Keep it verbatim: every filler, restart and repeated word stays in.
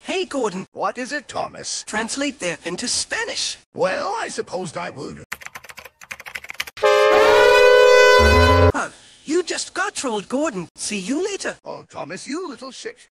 Hey, Gordon, What is it, Thomas? translate that into Spanish. Well, I suppose I would. Oh, you just got trolled, Gordon. See you later. Oh, Thomas, you little shit.